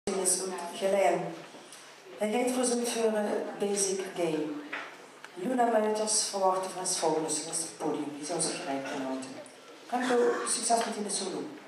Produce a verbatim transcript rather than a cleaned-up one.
is Gelijn. Hij rijdt voor zijn voor Basic Game. Luna Muiters verwacht van Vogels, dat is het podium, die zou zich gelijk kunnen houden. Franco, succes met in de solo.